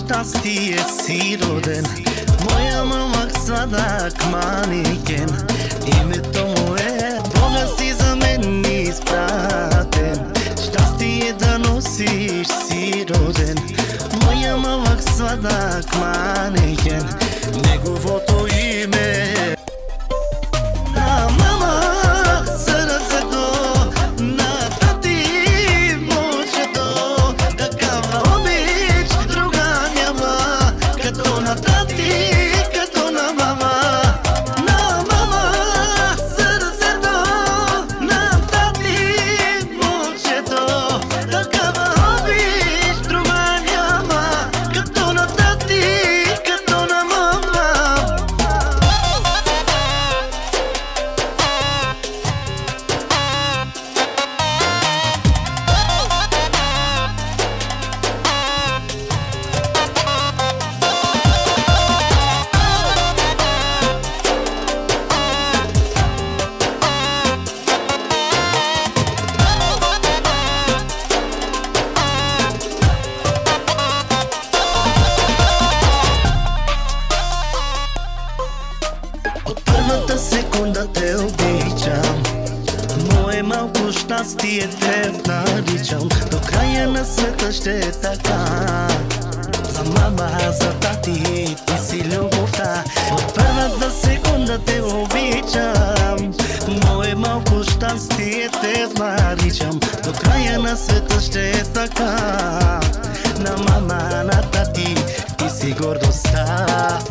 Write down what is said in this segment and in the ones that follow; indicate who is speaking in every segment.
Speaker 1: щастие си роден. Моя мамък сладък маникен, името му е Бога си за мен изпратен. Щастие да носиш си роден. Моя мамък сладък маникен, неговото име на мама. Секунда те обичам, мое малко щастие те наричам. До края на света ще е така. За мама, за тати, ти си любовта. От първата секунда те обичам, мое малко щастие те наричам. До края на света ще е така. На мама, на тати, ти си гордостта.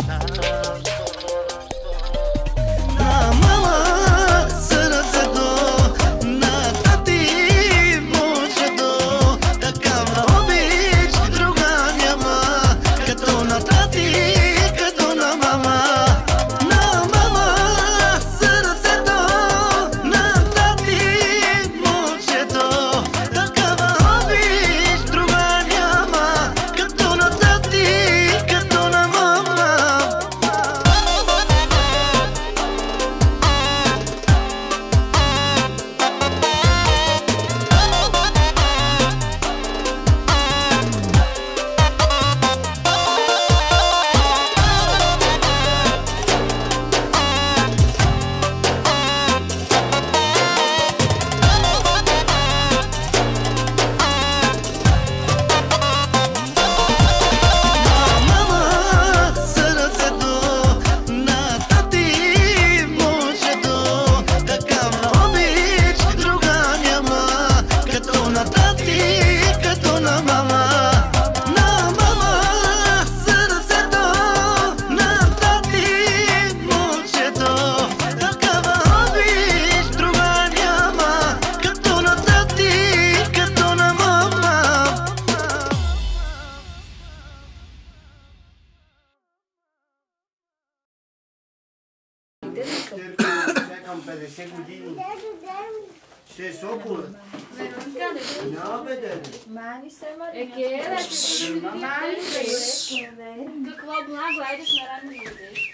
Speaker 2: Чакам 50 години. Ще е Сокола. Няма бе, дede.
Speaker 3: Mani se mani.
Speaker 4: Е, кера, какво благо, айдеш на ранно идеш.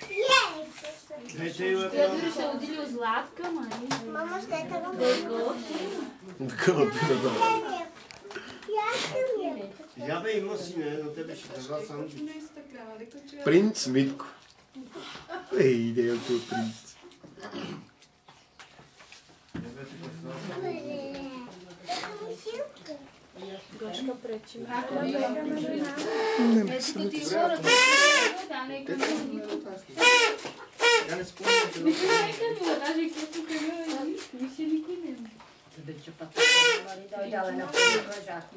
Speaker 4: Те дори се отили от Златка, мани.
Speaker 3: Mama ще те го
Speaker 2: Я бе, има си, не, но тебе ще държа сам.
Speaker 5: Принц Митко. Ей, идеята от принц.
Speaker 3: Гошка пречи.
Speaker 4: Ето ти хора, да, нека ми.
Speaker 2: Я не спомням, че
Speaker 4: Нека ми, даже като камера, виж никой не ме.
Speaker 6: Дойдала на прожахме.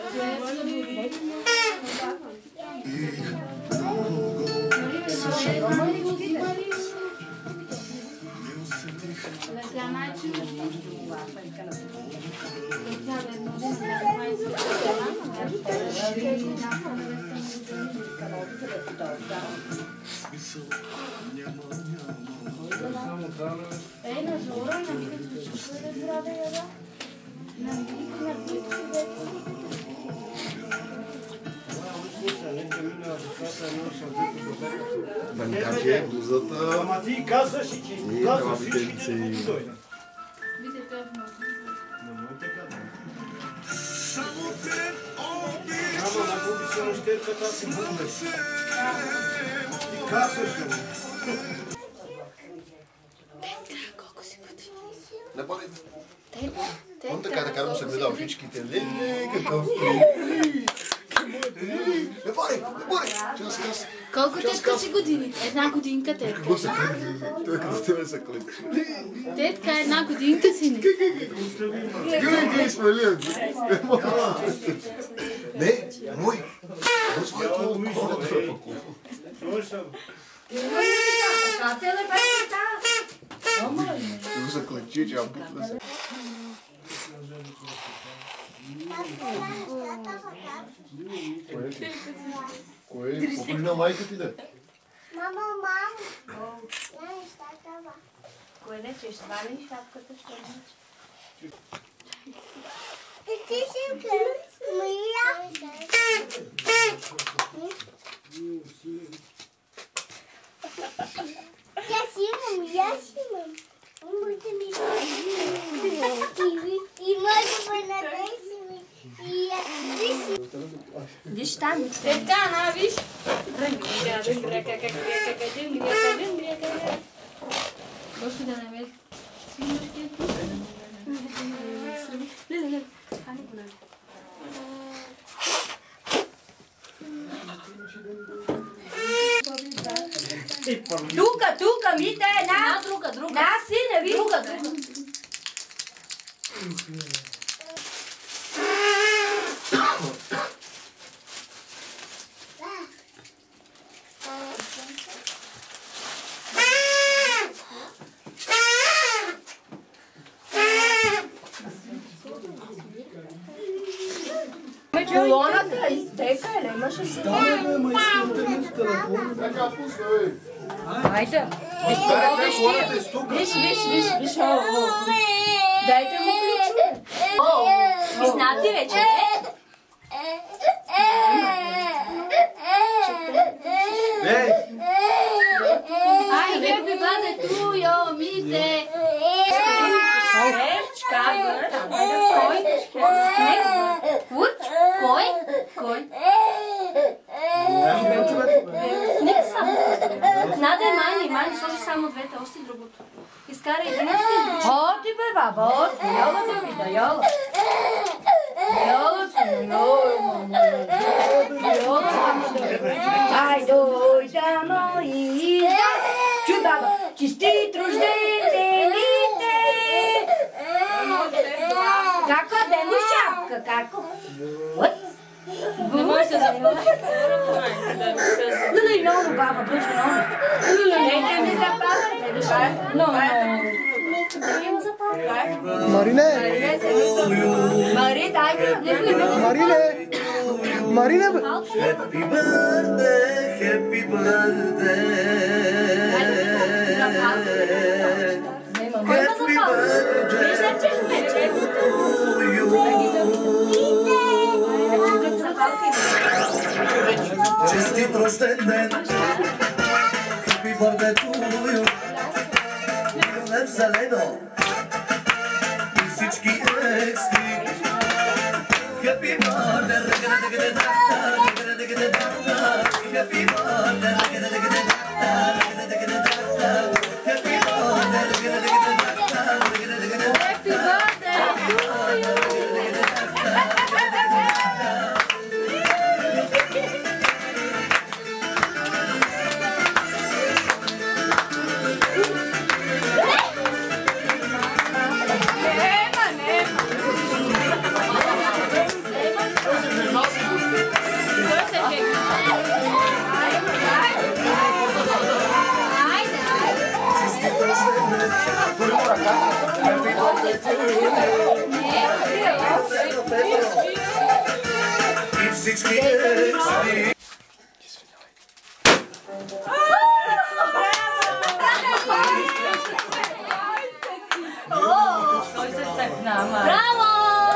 Speaker 4: Ей, на Зора, на викат, че ще бъде здрава яда. На викат, на викат.
Speaker 5: Да ни каже дозата.
Speaker 2: Ама ти казваш и че изказваш всички, че не дойде.
Speaker 4: Вижте, това е много.
Speaker 2: Не може така да. Ама на щетката си бухне. И касаш ли?
Speaker 3: Колко си години?
Speaker 5: Не бъде.
Speaker 3: Он
Speaker 5: така да карам се гледа очичките. Леле, какъв не бъде. Час.
Speaker 3: Колко тетка си години? Една годинка тетка.
Speaker 5: Какво се клепи? Той като тебе се клепи.
Speaker 3: Тетка една годинка си не.
Speaker 5: Гей, смелия. Не, мой. Ти го заклечи, че бутна се. Кое? Покажи на майка ти да.
Speaker 4: Мамо. Я не щатава.
Speaker 6: Кое не че свали шапката, що не?
Speaker 4: Ти си моя. Я си имам. Можете ми и може да надейся ми.
Speaker 6: Виж там.
Speaker 3: Тетка, на, виж. Може да намери.
Speaker 6: Тука, мите, на друга. На, сине, виж. Друга. Колоната изтека, или имаше си? Айде. Виж. Дайте му ключове. Писнати вече,
Speaker 2: Ей!
Speaker 3: Ай, happy birthday to you, мите. Кой? Не само. Наде, мани, сложи само двете, още другото. Изкарай един.
Speaker 6: Оти бе, баба, оти. Йола да вида, йола. Ай, дойда моя. Чу, баба, честит рождените. Како да му шапка, како?
Speaker 3: Не може да занимаваш.
Speaker 6: Леле, много баба, бъче много. Леле, не запалвайте. Но.
Speaker 7: Марине!
Speaker 6: Мари, дай го.
Speaker 7: Марине! Бе!
Speaker 1: Happy birthday, happy birthday. Happy birthday to you. Честит рожден ден. Happy birthday to you. Милев зелено. И всички екстри. Happy birthday, happy И всички екстри.
Speaker 3: Браво!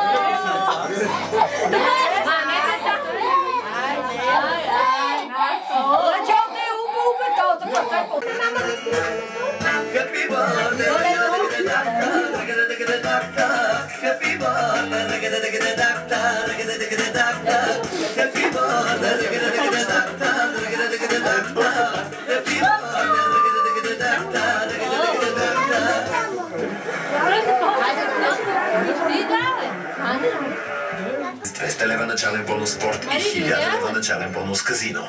Speaker 1: Happy birthday, happy birthday, happy birthday.
Speaker 8: С 200 лева начален бонус спорт и 1000 лева начален бонус казино.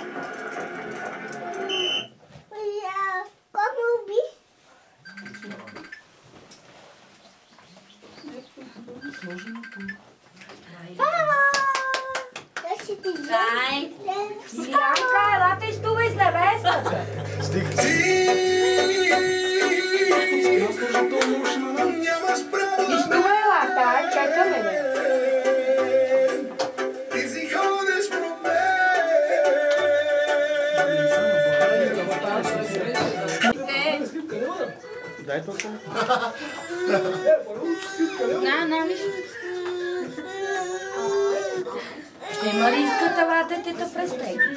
Speaker 6: Милянка, елате и стува из невестата. Изстува елата, чакаме ме.
Speaker 7: Дай то.
Speaker 6: Ще Марийската латетета представиш.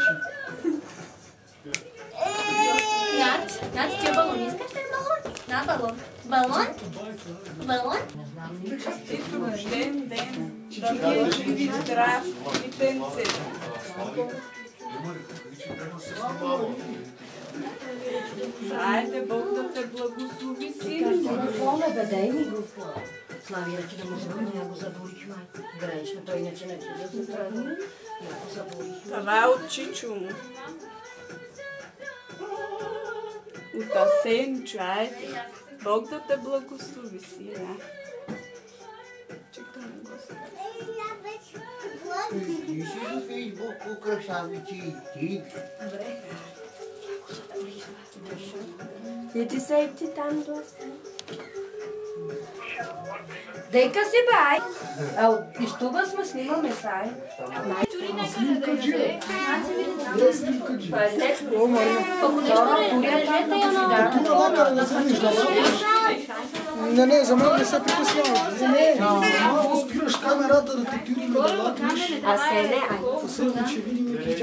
Speaker 3: Над, ти балон искаш ли балон? На балон. Балон? Балон?
Speaker 9: Честито рожден ден, да ви е жив и здрав, детенце. Хайде, Бог да те благослови, син.
Speaker 6: Телефона бе, дай ми го. Слави, рече да му звънна, я го заборих, майка. Гранично, той иначе не да се здравни. Я го заборих.
Speaker 9: Това е от Чичо му. От Асенчо, айде. Бог да те благослови, сина. Чекай на Господа.
Speaker 5: Ти си на Фейсбук украшавичи. Ти.
Speaker 6: И ти се и ти там доста. Дека си бай. А изтуба сме снимаме сай.
Speaker 7: Не, за мен не се притеснява. За мен. Малко спираш камерата да те тюрим да лакнеш.
Speaker 6: А се
Speaker 7: Последно, че видим и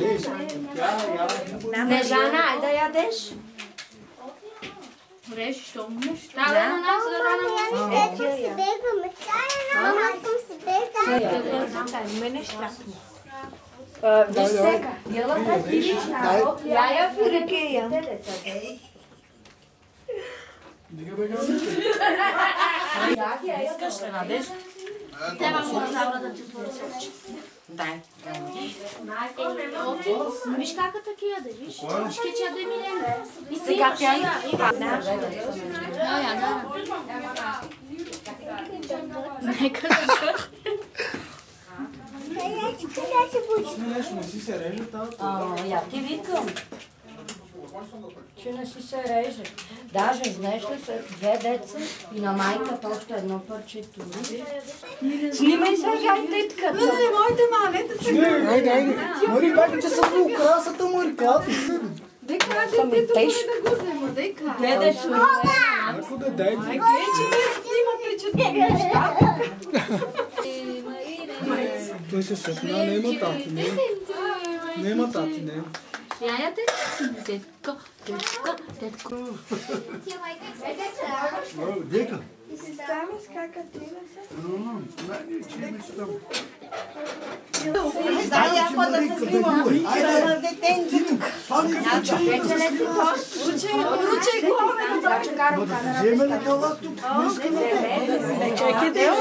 Speaker 6: Снежана, айде да ядеш.
Speaker 3: Добре, що умнеш?
Speaker 6: Виж сега, елата е пирична. Я я фирикея.
Speaker 7: Дига бе,
Speaker 3: Искаш ли надеш? Трябва му да ти поръсочи.
Speaker 6: Дай.
Speaker 3: Виж как е такива да виж. Ще че да Милена. И
Speaker 6: Сега тя и...
Speaker 3: Нека да
Speaker 7: не си се реже тази.
Speaker 6: Я ти викам. Че не си се реже. Даже, знаеш ли са, две деца и на майката още едно парче тури. Снимай сега тетката.
Speaker 9: Моите малета са...
Speaker 7: Айде. Мари, баби, че са по украсата, Мари, кати се.
Speaker 9: Дека детето да го взема, дека.
Speaker 6: Гледай се.
Speaker 7: Ако да дай.
Speaker 9: Ай, гледай, че не снимате, че това неща.
Speaker 7: Той се съпна, нема тати, не. Нема тати, не.
Speaker 3: Я детко, детко, детко.
Speaker 5: Дека.
Speaker 4: Става с какатина се.
Speaker 5: Дай, ако да се снимам. Айде, детенцето.
Speaker 9: Ручай главе.
Speaker 5: Вземе ли кала тук?
Speaker 9: Чекайте.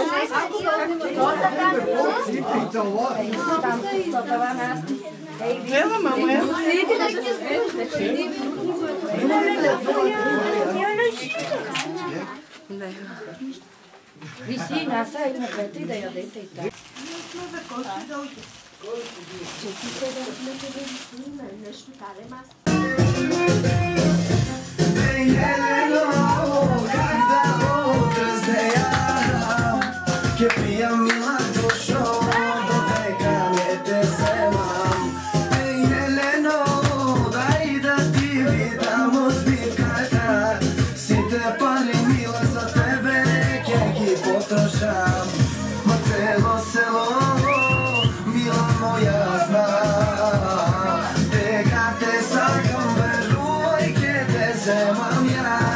Speaker 9: Ела, мама, ела.
Speaker 6: Виси, наса и напред и да ядете и така.
Speaker 1: Ma celo selo, mila moja zna, tega te sakam veruj, ke te zemam ja.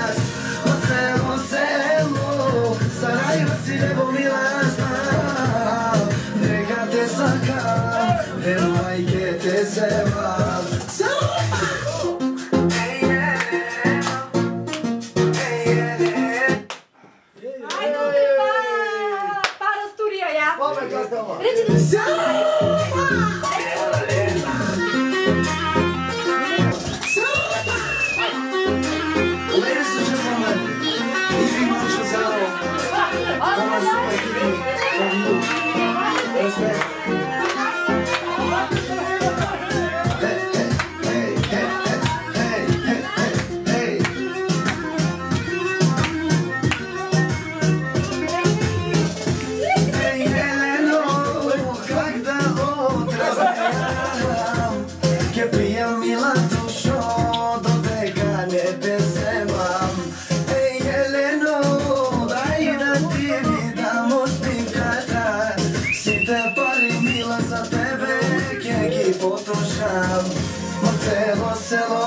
Speaker 6: Para Sturija, ja?
Speaker 5: Πάμε κατώμα.
Speaker 1: Ladies and gentlemen, Ivy Manchazaro, Thomas Supakini, from you. Respect. Hey, hey, hey, hey, hey, hey, hey, hey, Heleno, когда odrastam, che pijem mila dušo, do tega ne te zemam. Ej, Heleno, daj da ti vidamo spikata, site pari mila za tebe, kegi potrošam, ma celo selo.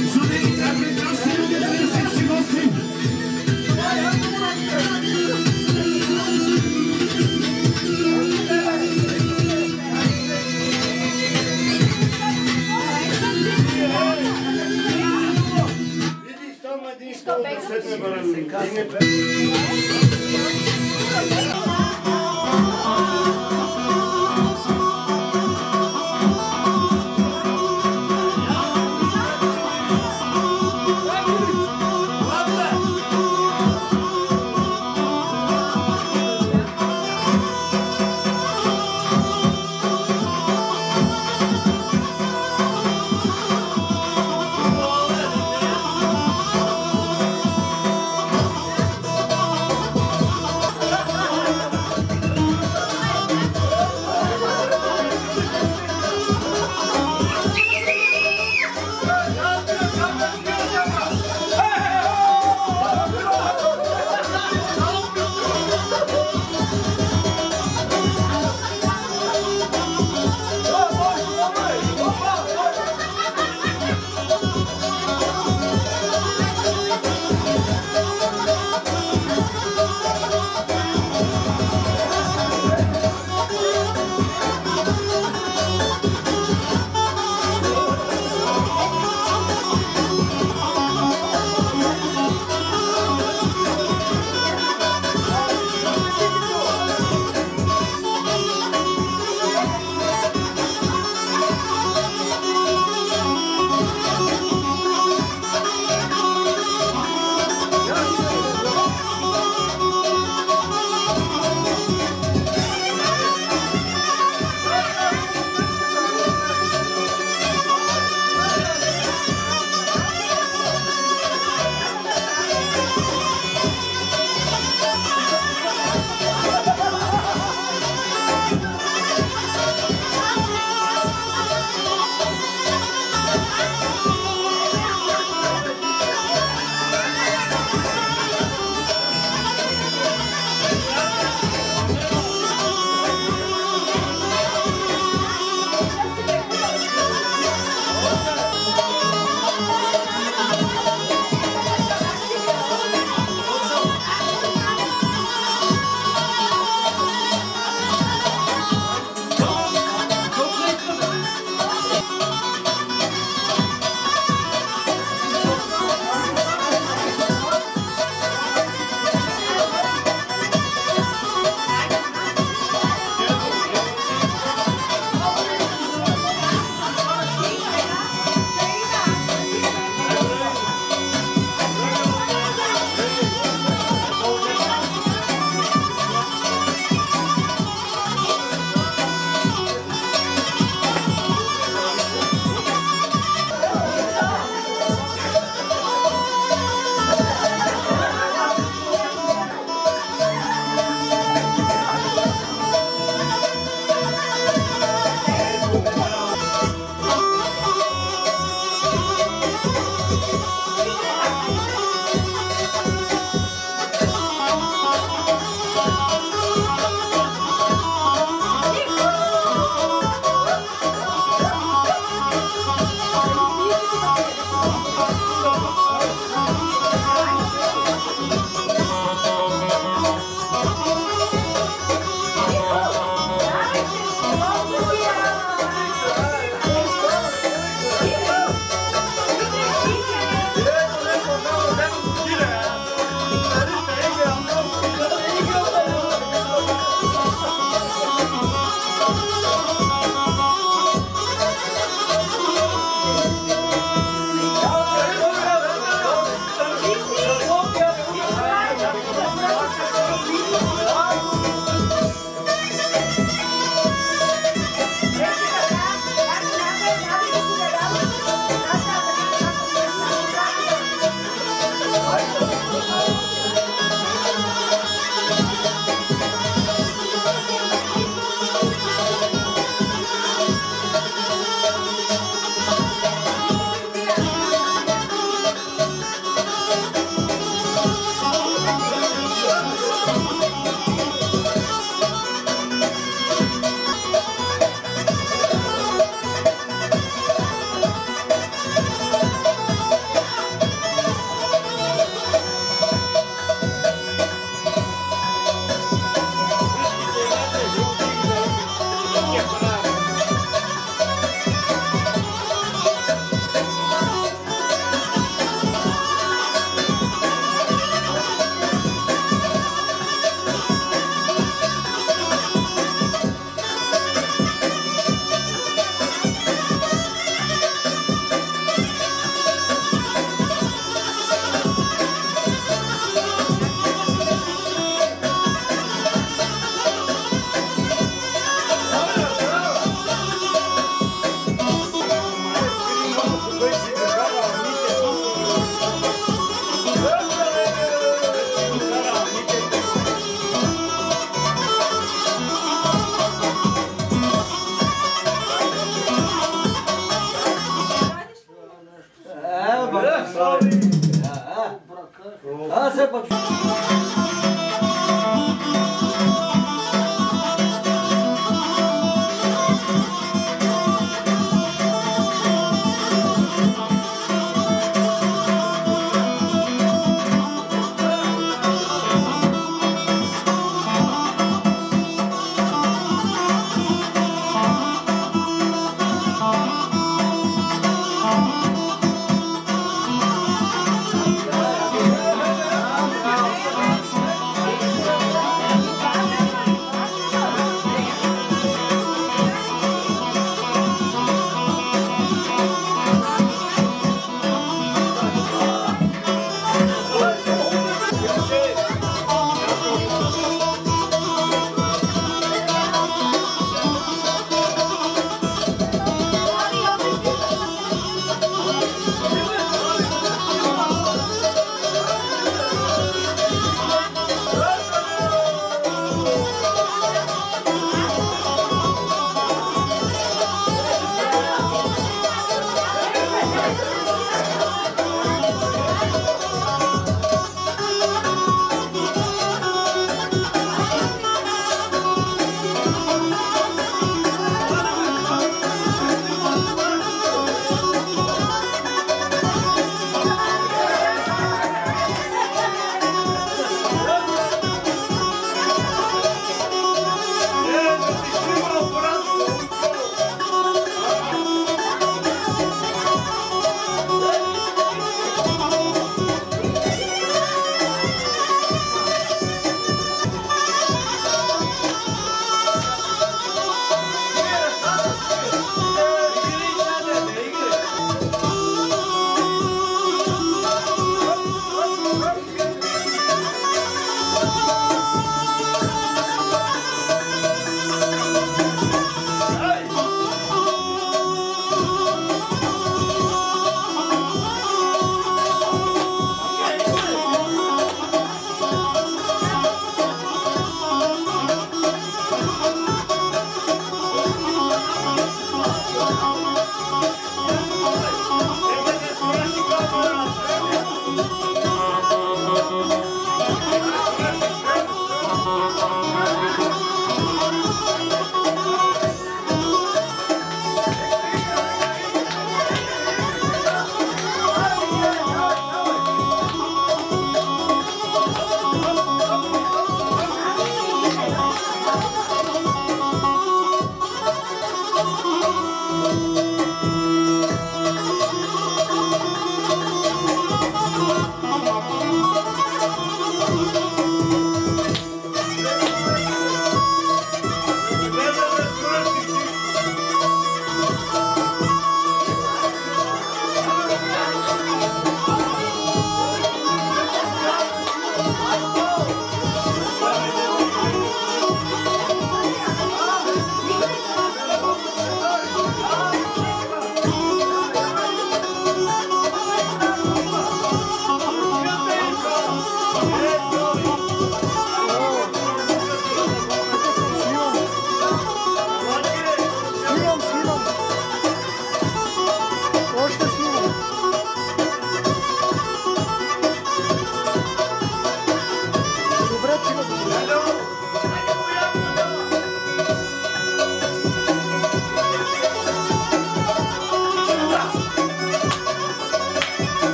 Speaker 2: Vidiš tamo един стол да се пребърнем.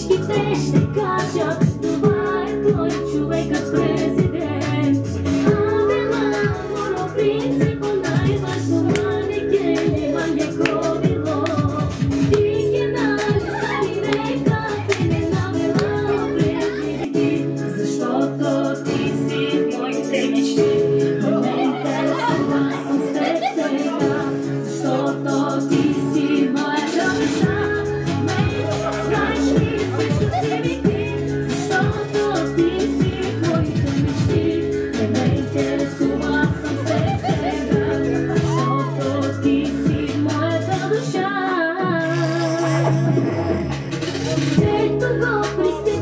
Speaker 10: всичките ще кажат, това е той, човекът президент. Адела, моро принципо, най-важно манекен, манеко било. Ти генали сами река, те не навела президенти, защото ти си моите мечти. Защото ти си моята душа. Знаеш ли всичко си ми ти? Защото ти си моите мечти. Не ме интересува, съм се сега. Защото ти си моята душа. Ето го пристигна.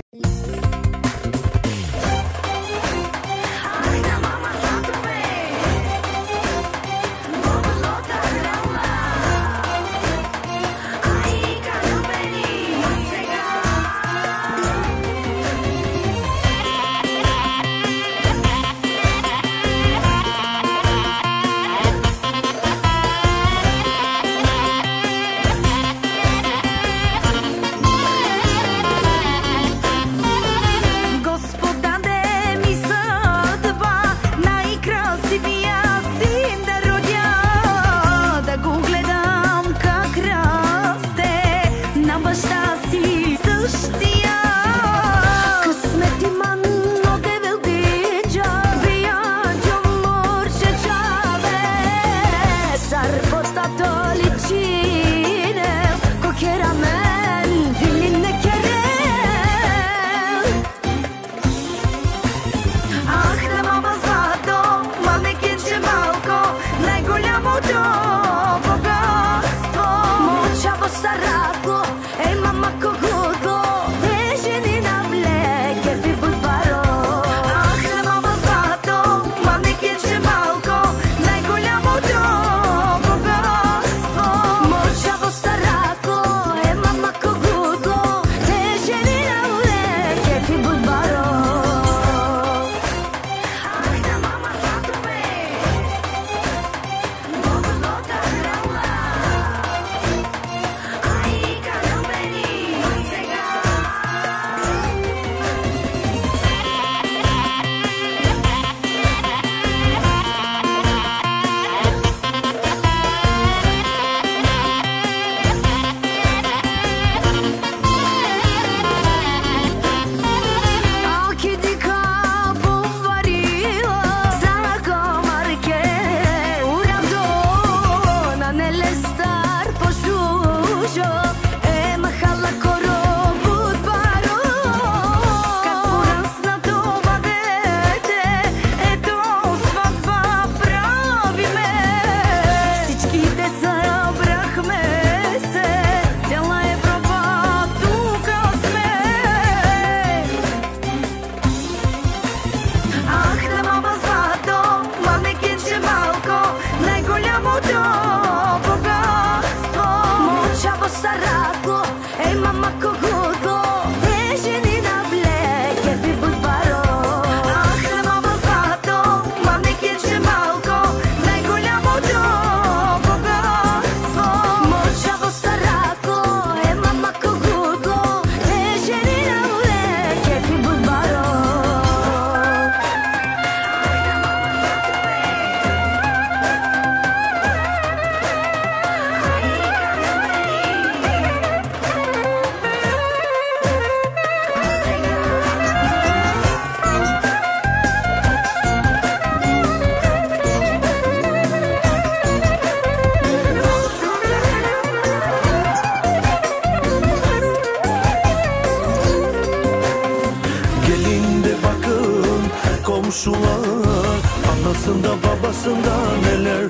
Speaker 1: komşular, anasında babasında neler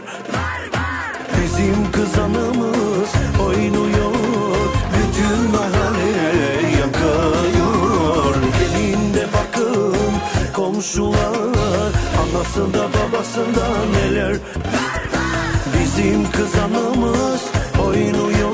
Speaker 1: bizim kız anamız oynuyor, bütün mahalle yakıyor. Gelin de bakın komşular, anasında babasında neler bizim kız anamız oynuyor.